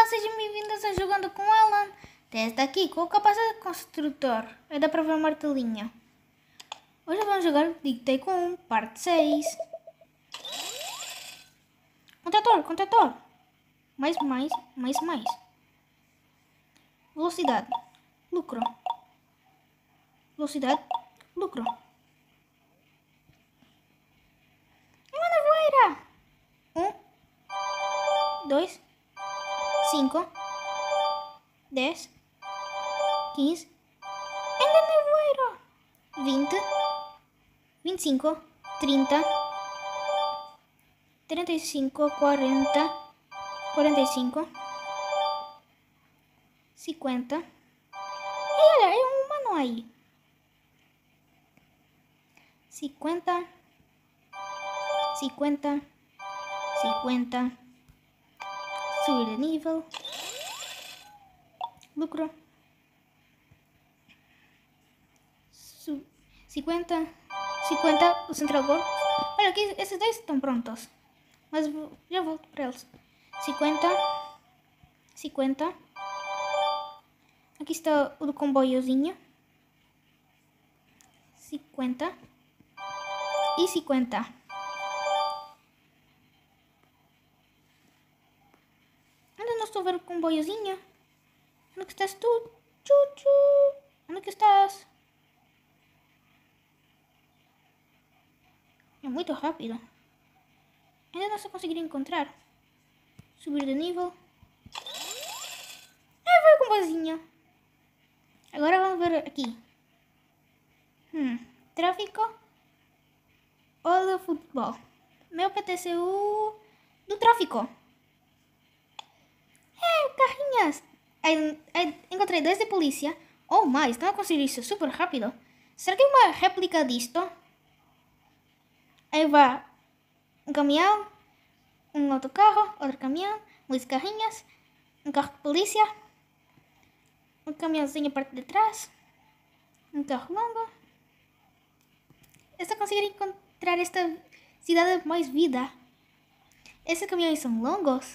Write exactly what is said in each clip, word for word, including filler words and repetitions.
sejam bem-vindos a Jogando com Alan. Testa aqui com o capacetes construtor. Aí dá para ver o martelinho. Hoje vamos jogar Dictei com um, parte seis. Contator, contator. Mais, mais, mais, mais. Velocidade. Lucro. Velocidade. Lucro. É uma nevoeira. Um. Dois. Cinco. Dez. Quinze. Ainda nevoeiro. Vinte. Vinte e cinco. Trinta. Trinta e cinco. Quarenta. Quarenta e cinco. Cinquenta. E olha, é um humano aí. Cinquenta. Cinquenta. Cinquenta. Subir de nível. Lucro. Su cinquenta. cinquenta. O central gol. Olha aqui, esses dois estão prontos. Mas já volto para eles. cinquenta. cinquenta. Aqui está o do comboiozinho. cinquenta. E cinquenta. Ainda não estou a ver o comboiozinho. Onde que estás tu? Chuchu. Onde que estás? É muito rápido. Ainda não estou a conseguir encontrar. Subir de nível. É, vai o comboiozinho. Agora vamos ver aqui. Hum, tráfico ou do futebol? Meu P T C U do tráfico. É, carrinhas. Aí, aí, encontrei dois de polícia. Ou mais, estão a conseguir isso super rápido. Será que é uma réplica disto? Aí vai um caminhão, um autocarro, outro caminhão, dois carrinhas, um carro de polícia, um caminhãozinho a parte de trás, um carro longo. Eu só consegui encontrar esta cidade mais vida. Esses caminhões são longos.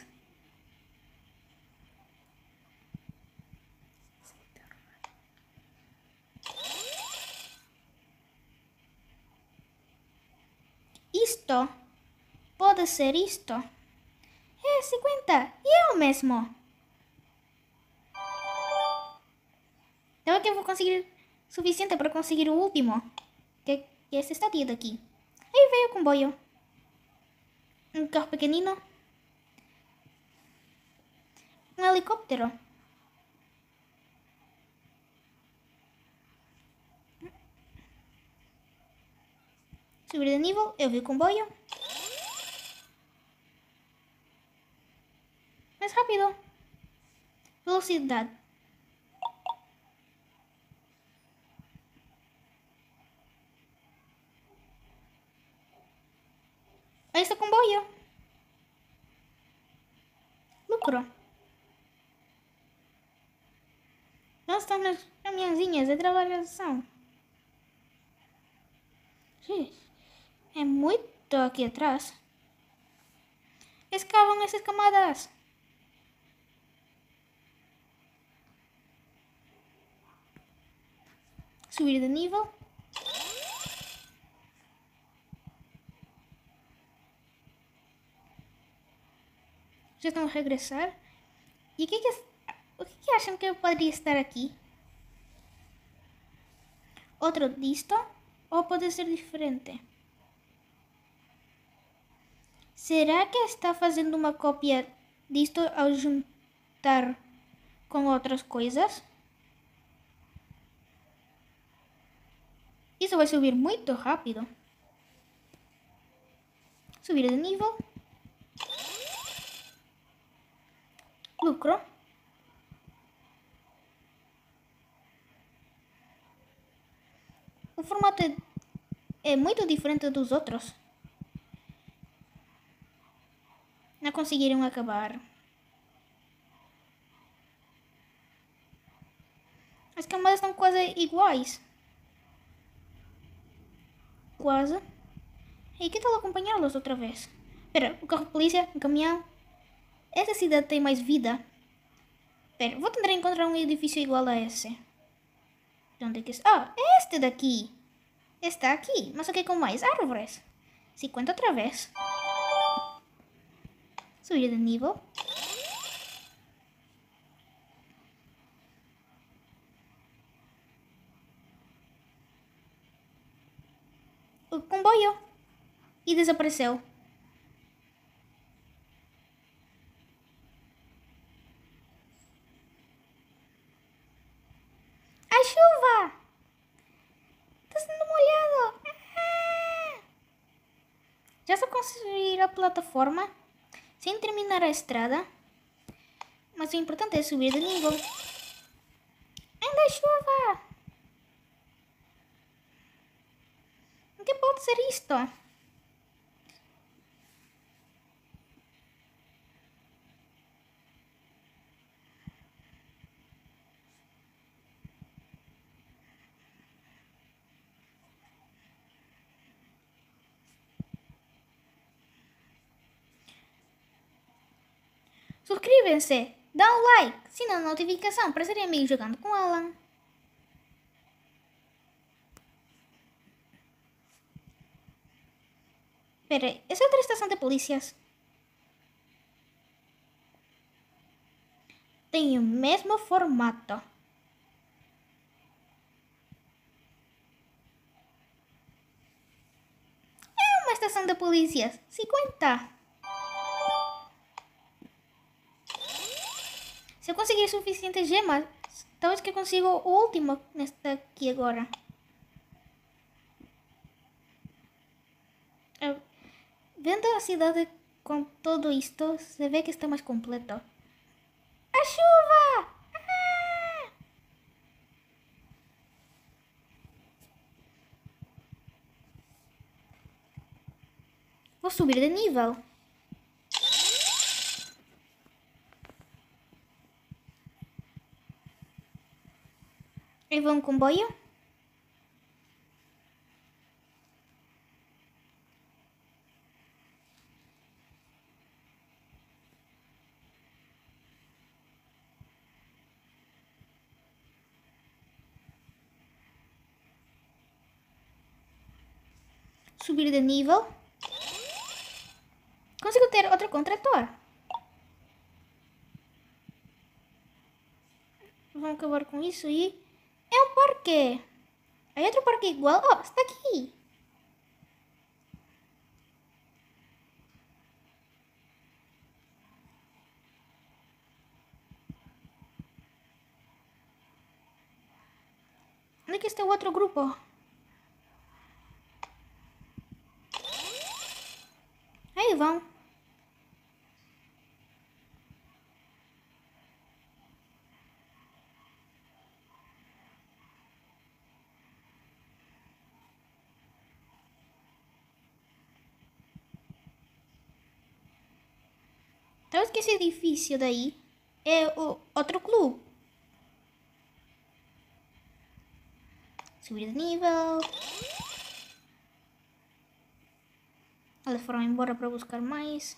Isto pode ser isto. É cinquenta. E é o mesmo. Então aqui eu vou conseguir suficiente para conseguir o último. Que é essa estadia daqui. Aí veio o comboio. Um carro pequenino. Um helicóptero. Subir de nível, eu vi o comboio. Mais rápido. Velocidade. Aí está o comboio. Lucro. Nós estamos nas caminhãozinhas de trabalhação. É muito aqui atrás. Escavam essas camadas. Subir de nível. Já estão a regressar. E o que, que, o que, que acham que eu poderia estar aqui? Outro disto? Ou pode ser diferente? Será que está fazendo uma cópia disto ao juntar com outras coisas? Isso vai subir muito rápido. Subir de nível. Lucro. O formato é, é muito diferente dos outros. Não conseguiram acabar. As camadas estão quase iguais. Quase. E que tal acompanhá-los outra vez? Espera, o carro de polícia, o caminhão. Essa cidade tem mais vida. Pera, vou tentar encontrar um edifício igual a esse. De onde é que está? Ah, é este daqui. Está aqui. Mas o que com mais árvores? cinquenta outra vez. Subir de nível. O comboio. E desapareceu. A chuva! Está sendo molhado. Já só construir a plataforma sem terminar a estrada. Mas o importante é subir de nível. Ainda chuva! O que pode ser isto? Suscríbem-se, dá um like, sina a notificação para serem amigos jogando com Alan. Espera aí, essa é outra estação de polícias. Tem o mesmo formato. É uma estação de polícias. cinquenta. Se eu conseguir suficientes gemas, talvez que eu consiga o último nesta aqui agora. Eu, vendo a cidade com tudo isto, se vê que está mais completo. A chuva! Ah! Vou subir de nível. Aí vou um comboio. Subir de nível. Consigo ter outro contrator. Vamos acabar com isso e... É um parque. Aí outro parque igual. Oh, está aqui. Onde é que está o outro grupo? Aí vão. Talvez que esse edifício daí é o outro clube. Subir de nível. Eles foram embora para buscar mais.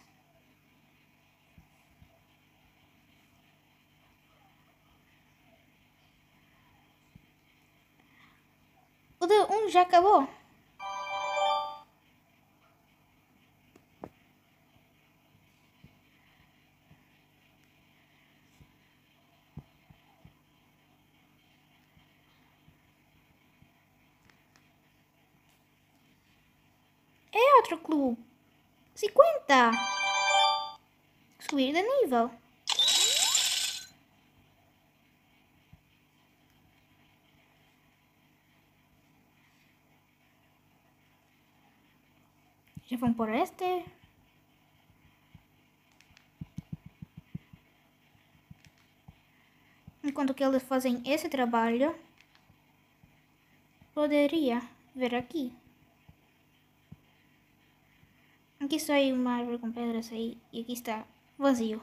O de um já acabou. É outro clube. cinquenta. Subir de nível. Já vão por este. Enquanto que eles fazem esse trabalho, poderia ver aqui. Aqui sai uma árvore com pedras aí e aqui está vazio.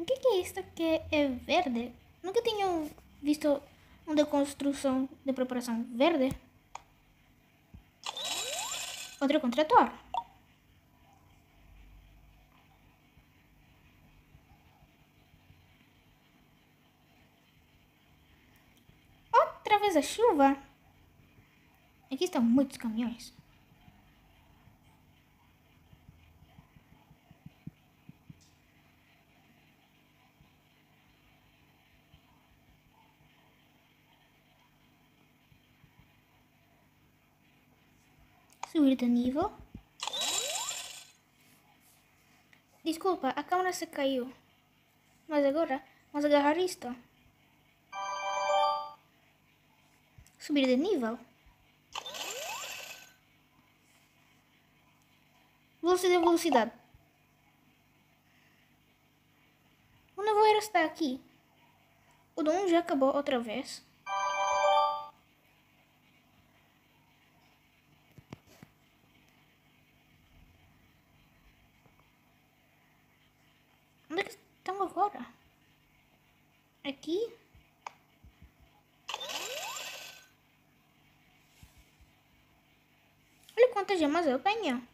O que, que é isto que é verde? Nunca tinha visto um de construção de preparação verde. Outro contrator. Outra vez a chuva. Aqui estão muitos caminhões. Subir de nível. Desculpa, a câmera se caiu. Mas agora vamos agarrar isto. Subir de nível. Velocidade, velocidade. O nevoeiro está aqui. O do um já acabou outra vez. Onde é que estão agora? Aqui? Olha quantas gemas eu tenho.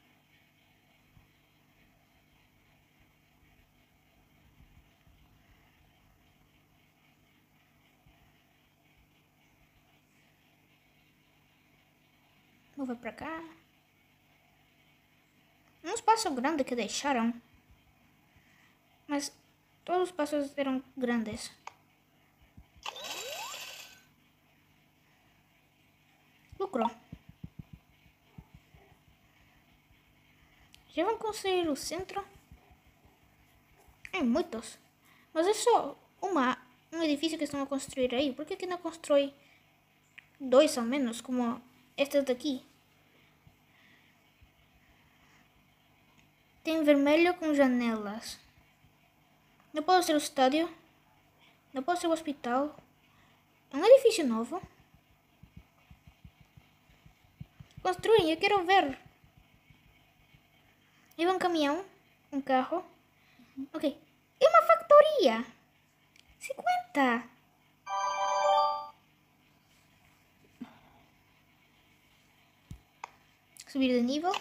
Vou ver para cá. Um espaço grande que deixaram. Mas todos os passos eram grandes. Lucro. Já vão construir o centro? É muitos. Mas é só uma, um edifício que estão a construir aí. Por que que não constrói dois ao menos, como estes daqui? Tem vermelho com janelas. Não pode ser o estádio. Não pode ser o hospital. É um edifício novo. Construem, eu quero ver. E um caminhão. Um carro. Ok. E uma factoria. cinquenta. Subir de nível.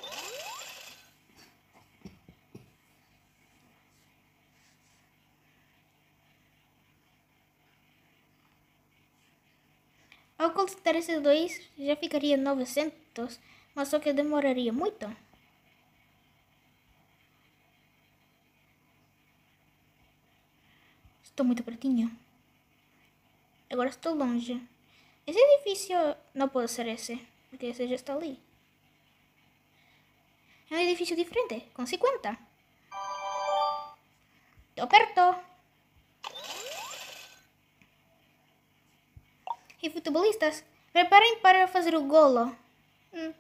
Ao completar esses dois, já ficaria novecentos, mas só que demoraria muito. Estou muito pertinho. Agora estou longe. Esse edifício não pode ser esse, porque esse já está ali. É um edifício diferente, com cinquenta. Estou perto. E futebolistas, preparem para fazer o golo. Hum.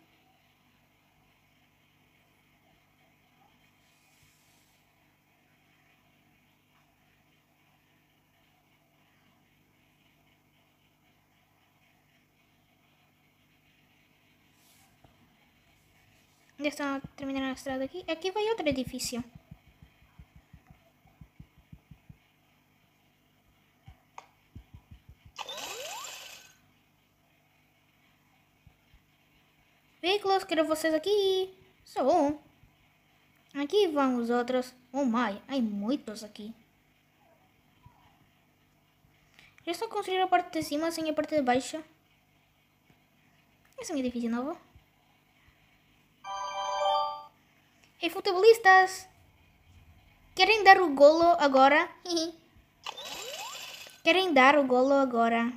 Já estão a terminar a estrada aqui. Aqui vai outro edifício. Veículos, quero vocês aqui. Só um. Aqui vão os outros. Oh my, há muitos aqui. Já estou a construir a parte de cima sem a parte de baixo. Esse é um edifício novo. E futebolistas, querem dar o golo agora? Querem dar o golo agora?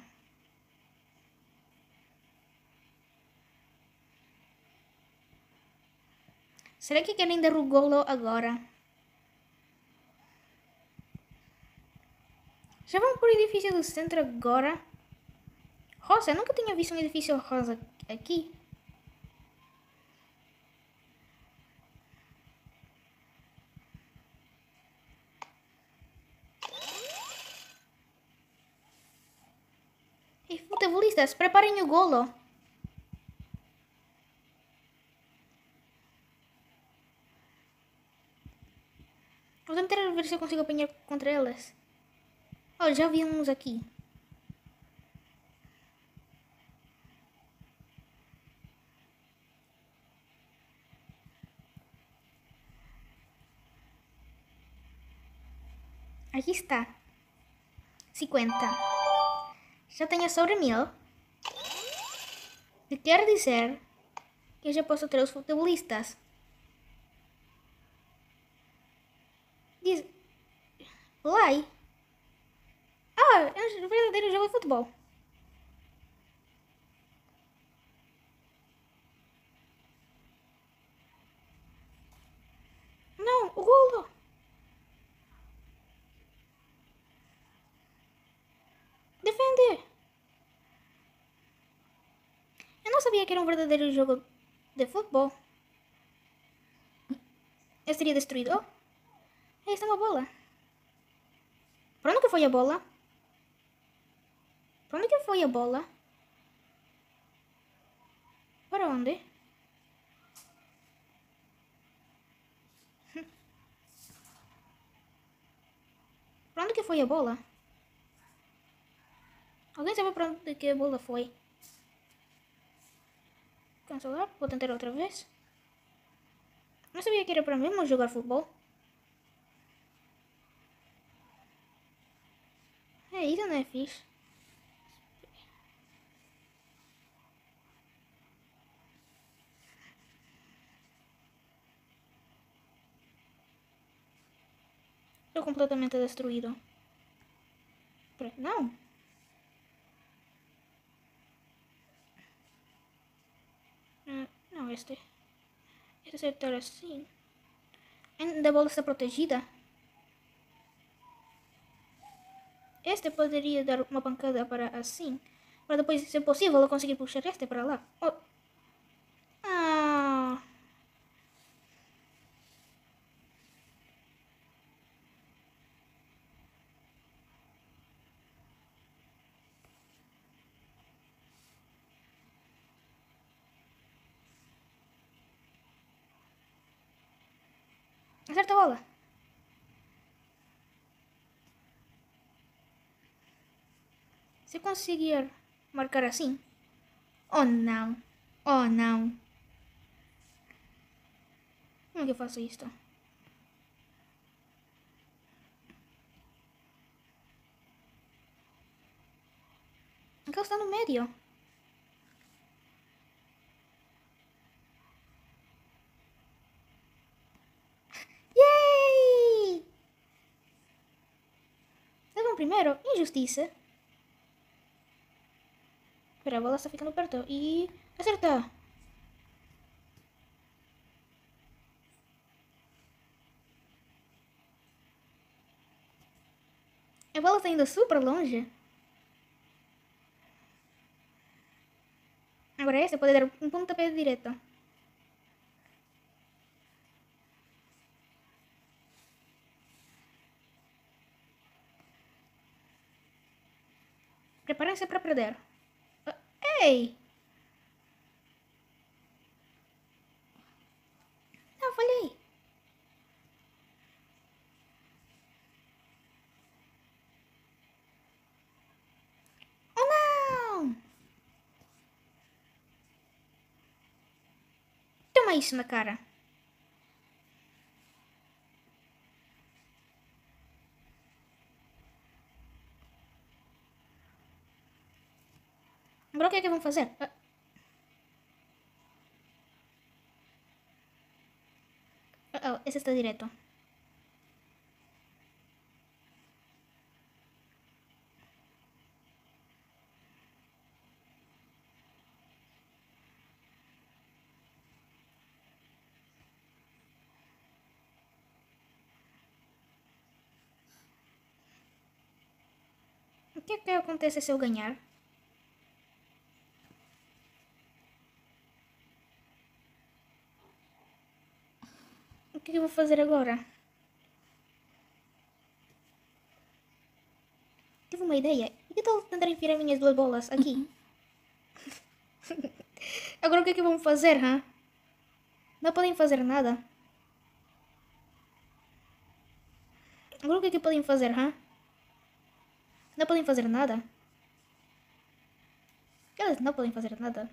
Será que querem dar o golo agora? Já vão para o edifício do centro agora? Rosa, eu nunca tinha visto um edifício rosa aqui. E futebolistas, preparem o golo. Vou tentar ver se eu consigo apanhar contra elas. Olha, já vi uns aqui. Aqui está. cinquenta. Já tenho sobre mil. Que quer dizer que eu já posso ter os futebolistas. Diz... Play? Ah, é um verdadeiro jogo de futebol. Não, o golo. Defender. Eu não sabia que era um verdadeiro jogo de futebol. Eu seria destruído. Oh, aí está uma bola. Para onde que foi a bola? Para onde que foi a bola? Para onde? Para onde que foi a bola? Alguém sabe para onde que a bola foi? Cancelar? Vou tentar outra vez. Não sabia que era para mesmo jogar futebol. É, isso não é fixe. Estou completamente destruído. Não. Não, este. Este deve estar assim. Ainda a bola está protegida. Este poderia dar uma pancada para assim. Para depois, se possível, eu conseguir puxar este para lá. Oh. Ah. Acerta a bola. Se eu conseguir marcar assim. Oh não. Oh não. Como é que eu faço isto? Aquela está no meio. Yay! Levam primeiro. Injustiça. Espera, a bola está ficando perto. E... acerta! A bola está indo super longe. Agora esse pode dar um pontapé direto. Preparem-se para perder. Uh, ei! Não, falhei. Oh não! Toma isso na cara. Agora o que é que vão fazer? Uh, uh oh, esse está direto. O que é que acontece se eu ganhar? O que é que eu vou fazer agora? Tive uma ideia. E que tal tentar enfiar minhas duas bolas aqui? Agora o que é que vão fazer, hã? Não podem fazer nada. Agora o que é que podem fazer, hã? Não podem fazer nada. Eles não podem fazer nada.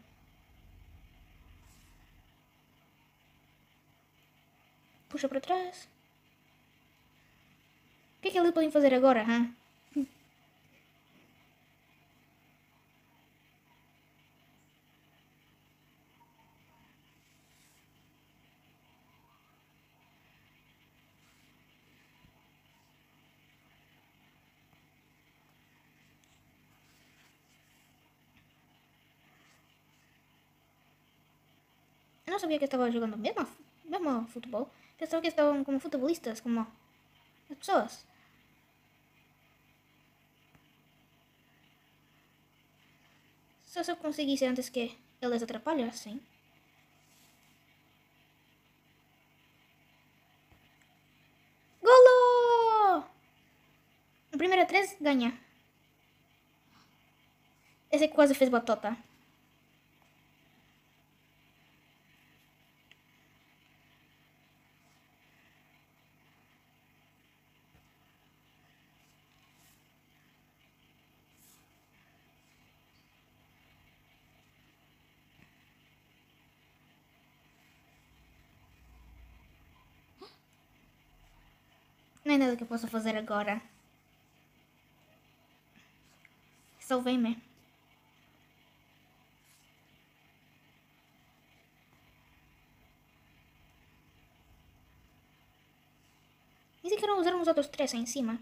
Puxa para trás. O que é que eles podem fazer agora, hã? Eu não sabia que estava jogando mesmo, mesmo futebol. Pensava que estavam como futebolistas, como as pessoas. Só se eu conseguisse antes que eles atrapalhassem. Golo! A primeira três ganha. Esse quase fez batota. Não é nada que eu possa fazer agora. Salvei-me. Nem sequer usar os outros três aí em cima.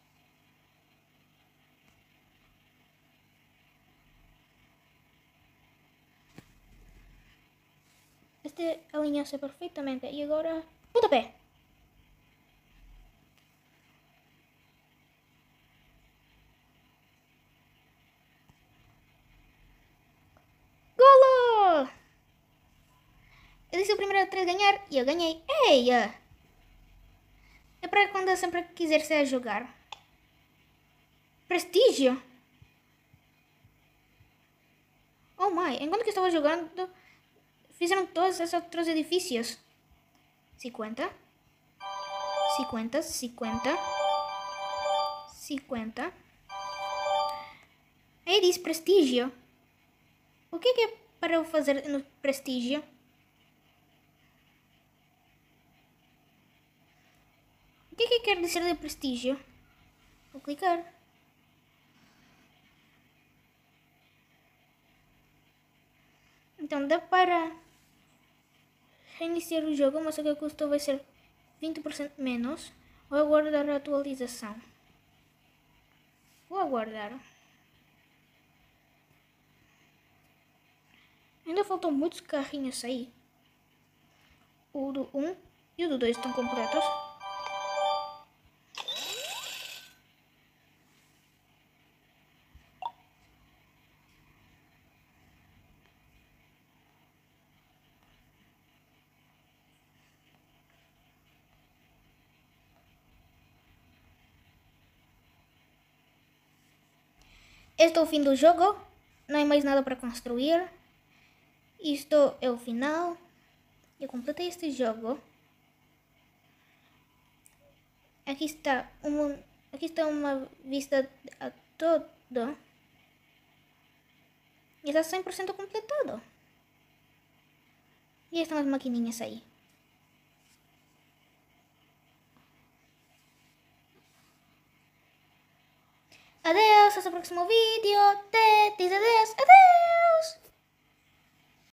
Este alinhou-se perfeitamente. E agora... Pontapé! Golo! Eu disse o primeiro a três ganhar e eu ganhei. Eia! É para quando eu sempre quiser ser a jogar. Prestígio! Oh my, enquanto que eu estava jogando, fizeram todos esses outros edifícios. cinquenta. cinquenta, cinquenta. cinquenta. Aí diz prestígio. O que é, que é para eu fazer no prestígio? O que é que quer dizer de prestígio? Vou clicar. Então dá para reiniciar o jogo, mas o que o custo vai ser vinte por cento menos. Vou aguardar a atualização. Vou aguardar. Ainda faltam muitos carrinhos aí. O do um e o do dois estão completos. Este é o fim do jogo. Não há mais nada para construir. Isto é o final. Eu completei este jogo. Aqui está uma, aqui está uma vista a todo. E está cem por cento completado. E estão as maquininhas aí. Adeus, hasta el próximo vídeo. Te dice adeus, adeus.